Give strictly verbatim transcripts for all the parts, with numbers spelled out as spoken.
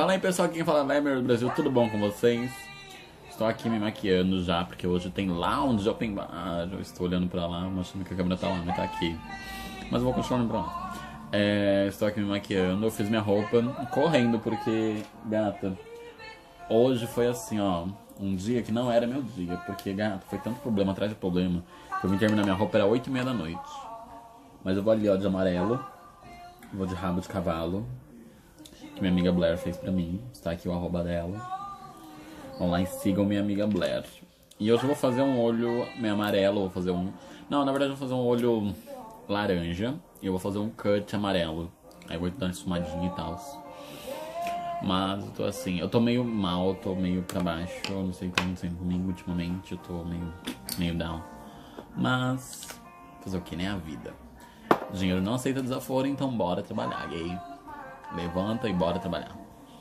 Fala aí, pessoal, aqui quem fala é Lemer do Brasil, tudo bom com vocês? Estou aqui me maquiando já, porque hoje tem lounge open bar. Eu estou olhando pra lá, achando que a câmera tá lá, mas tá aqui. Mas eu vou continuar olhando pra lá. É, estou aqui me maquiando, eu fiz minha roupa correndo, porque, gata, hoje foi assim, ó, um dia que não era meu dia, porque, gata, foi tanto problema atrás de problema, que eu vim terminar minha roupa, era oito e meia da noite. Mas eu vou ali, ó, de amarelo, vou de rabo de cavalo, que minha amiga Blair fez pra mim, está aqui o arroba dela. Vão lá e sigam minha amiga Blair. E hoje eu vou fazer um olho meio amarelo, vou fazer um... Não, na verdade eu vou fazer um olho laranja e eu vou fazer um cut amarelo. Aí eu vou dar uma esfumadinha e tal. Mas eu tô assim, eu tô meio mal, tô meio pra baixo, eu não sei o que tá acontecendo comigo ultimamente, eu tô meio, meio down. Mas, fazer o que, né? A vida. Dinheiro não aceita desaforo, então bora trabalhar, gay. Levanta e bora trabalhar.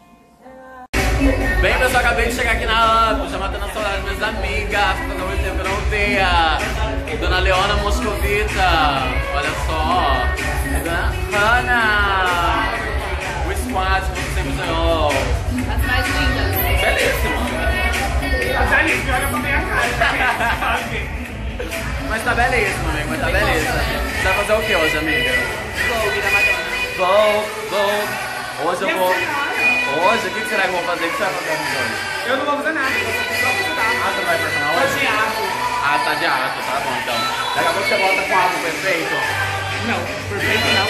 Bem, pessoal, acabei de chegar aqui na Up, já matando a saudade das minhas amigas, fazendo muito tempo que eu não via. Dona Leona Moscovita, olha só. Dona Hannah, o squad que você sempre sonhou. As mais lindas. Belíssima. Tá belíssima, olha pra minha cara. Mas tá belíssima, amiga, mas tá belíssima. Você vai fazer o que hoje, amiga? Vogue da Madonna. Vou, vou. Hoje eu vou... Hoje, o que será que eu vou fazer? O que você vai fazer hoje? Eu não vou fazer nada, eu vou só estudar. Ah, você vai personal Tô hoje? de ato. Ah, tá de ato, tá bom então. Daqui a pouco você volta com algo perfeito? Não, perfeito não.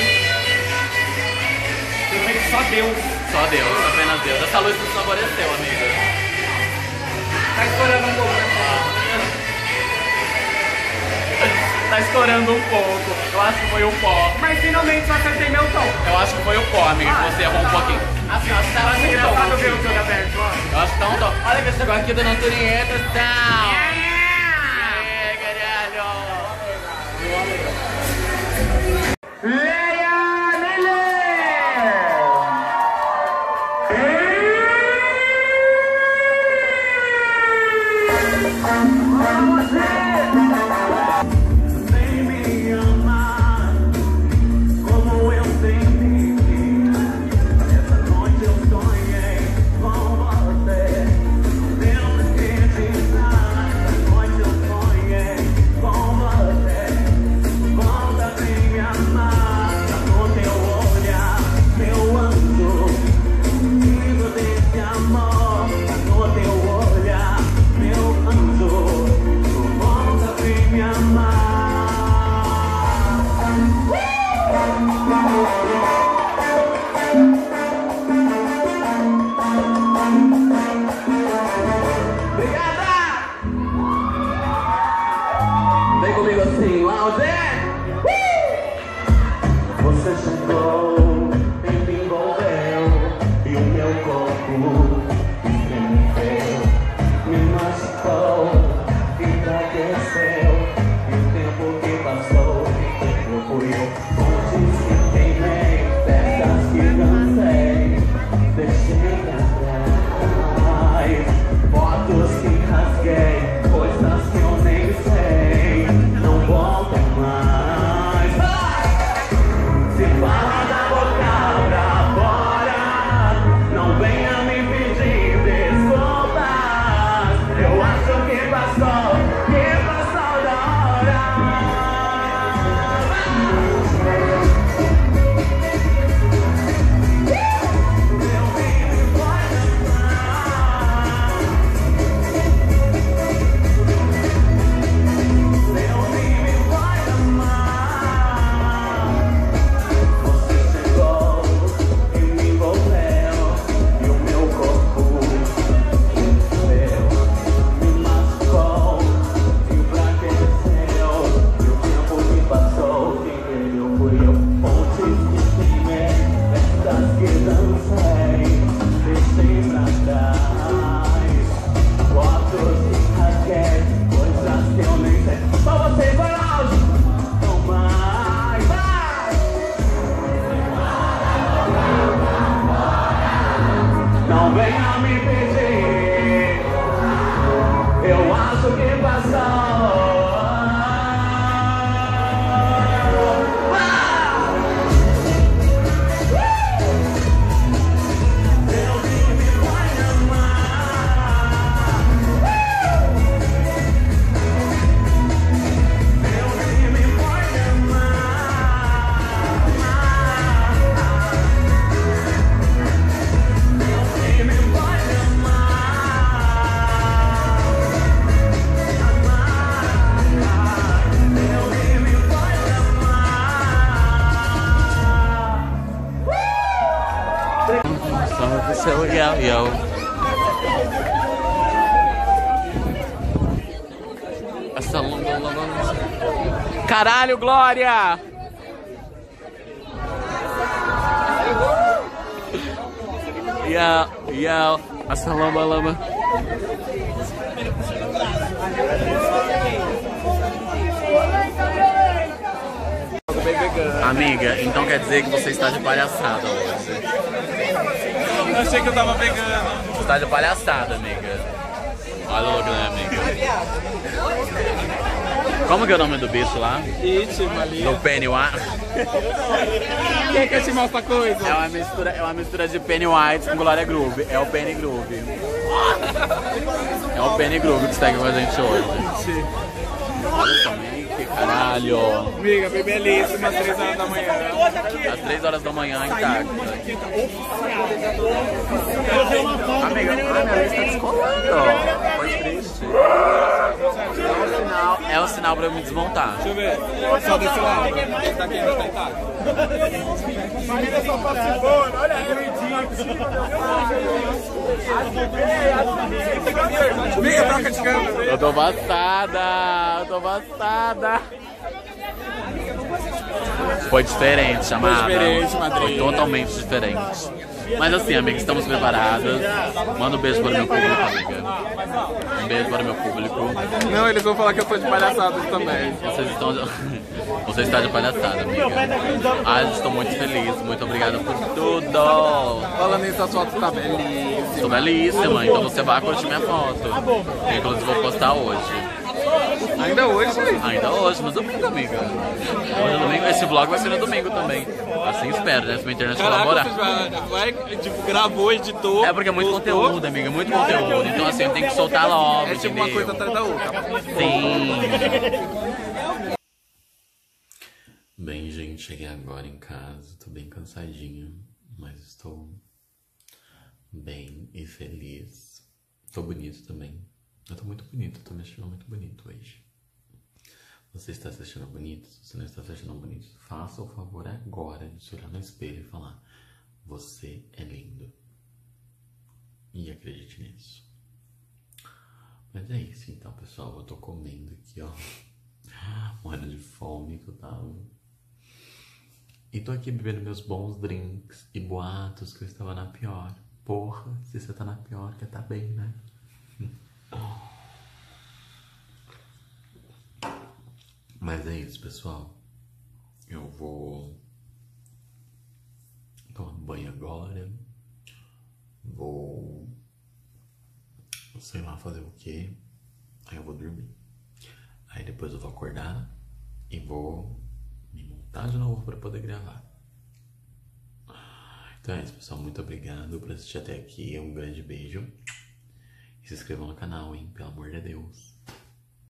Perfeito só Deus. Só Deus, apenas Deus. Essa luz nos favoreceu, amiga. Tá estourando um pouco. Tá estourando um pouco. Eu acho que foi o pó. Mas finalmente eu acertei meu tom. Eu acho que foi o pó, amiga, que você errou um pouquinho. Assim, ó, você tava Acho muito engraçado bom. ver o jogo aberto, ó. Eu acho que tá um dó. Olha quem chegou aqui, dona Antonieta, tal. É, caralho. Leia Miller! Vem me amar como eu sempre essa noite eu sonhei com você. Lembra que essa noite eu sonhei com você. Volta, vem me amar no teu olhar, meu anjo. Vivo desse amor no teu olhar, meu anjo. Volta, vem me amar. Obrigada! Vem comigo assim, lounge! Você chegou e me envolveu, e o meu corpo estremeceu, me machucou, enfraqueceu, e o tempo que passou, eu fui eu, onde se queimei, festas que cansei, deixei atrás, fotos que rasguei, coisas que eu nem sei, não voltam mais. Se fala da boca pra fora, não venha me pedir desculpas. Eu acho que passou, que passou da hora. Meu filho pode amar. Meu filho pode amar. Você chegou e me envolveu, e o meu corpo encheu, me machucou, enfraqueceu, e o tempo que passou, quem perdeu fui eu. Pontes que queimei, festas que dancei, deixei pra trás, fotos que rasguei, coisas que eu nem sei. Só você vai longe, não mais, vai! Não venha me pedir, eu acho que passou. Eu Salve seu yo, yo. Essa longa, longa. Caralho, Glória! Yo, yo. Essa lama, lama. Amiga, então quer dizer que você está de palhaçada hoje. Eu achei que eu tava pegando. Você está de palhaçada, amiga. Olha o logo, né, amiga? Como que é o nome do bicho lá? It, Malia. Do Pennywise. Quem quer te mostrar coisa? É uma mistura, é uma mistura de Pennywise com Glória Groove. É o Penny Groove. É o Penny Groove que está aqui com a gente hoje. Olha só, que caralho. Amiga, bem belíssima, às três horas da manhã. Às três horas da manhã, intacta. Amiga, a minha lista tá descolando. Foi triste. É o sinal, é o sinal pra eu me desmontar. Deixa eu ver. Só desse lado. Esse daqui ainda tá intacto. Olha aí, amiga, troca de câmera. Eu tô passada, eu tô passada. Foi diferente, chamada. Foi diferente, madrinha. Foi totalmente diferente. Mas assim, amiga, estamos preparadas. Manda um beijo para o meu público, amiga. Um beijo para o meu público. Não, eles vão falar que eu tô de palhaçada também. Vocês estão... Você está de palhaçada, amiga. Ai, estou muito feliz. Muito obrigada por tudo. Falando nisso, as fotos tá belíssima. Estou belíssima, então você vai curtir minha foto. Eu, inclusive, vou postar hoje. Ainda hoje? Ainda hoje, no domingo, amiga. Hoje, no domingo, esse vlog vai ser no domingo também. Assim espero, né? Se minha internet colaborar. Caraca, vai, tipo, gravou, editou. É porque é muito postou. conteúdo, amiga. Muito conteúdo. Então, assim, eu tenho que soltar logo. É tipo entendeu? uma coisa atrás da outra. Sim. Bem, gente, cheguei agora em casa. Tô bem cansadinho, mas estou bem e feliz. Tô bonito também. Eu tô muito bonito, tô me achando muito bonito hoje. Você está se achando bonito? Se você não está se achando bonito, faça o favor agora de se olhar no espelho e falar: você é lindo. E acredite nisso. Mas é isso então, pessoal. Eu tô comendo aqui, ó. Morrendo de fome que eu tava. E tô aqui bebendo meus bons drinks e boatos que eu estava na pior. Porra, se você tá na pior, quer tá bem, né? Mas é isso, pessoal. Eu vou tomar banho agora. Vou, sei lá, fazer o quê. Aí eu vou dormir. Aí depois eu vou acordar e vou me montar de novo para poder gravar. Então é isso, pessoal. Muito obrigado por assistir até aqui. Um grande beijo. E se inscrevam no canal, hein? Pelo amor de Deus.